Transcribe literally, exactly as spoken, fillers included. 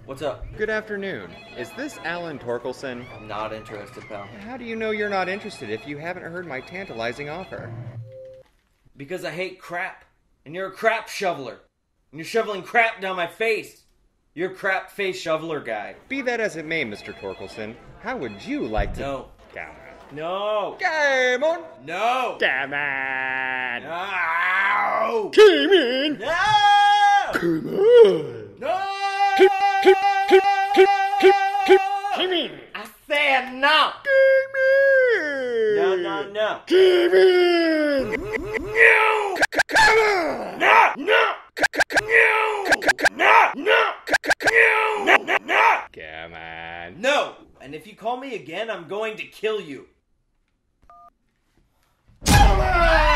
What's up? Good afternoon. Is this Alan Torkelson? I'm not interested, pal. How do you know you're not interested if you haven't heard my tantalizing offer? Because I hate crap. And you're a crap shoveler. And you're shoveling crap down my face. You're a crap face shoveler guy. Be that as it may, Mister Torkelson, how would you like to... No. Come on. No. Game on! No. Come on! No. Come in! No. Come on! No. Come, come, come, come, come, come, come in! I said no. Come in! No, no, no. Come in! No. Come on! No. No. No. No. No. No. No. No. Come on. No. And if you call me again, I'm going to kill you. Come on!